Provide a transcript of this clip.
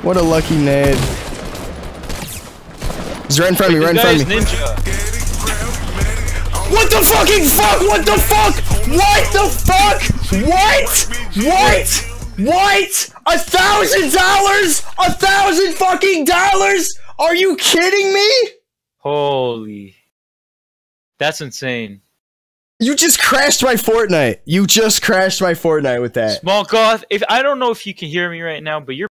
What a lucky nade. He's right in front of me, right in front of me. What the fucking fuck? What the fuck? What the fuck? What? What? What? $1,000? $1,000 fucking dollars? Are you kidding me? Holy. That's insane. You just crashed my Fortnite. You just crashed my Fortnite with that. Small Goth, if I don't know if you can hear me right now, but you're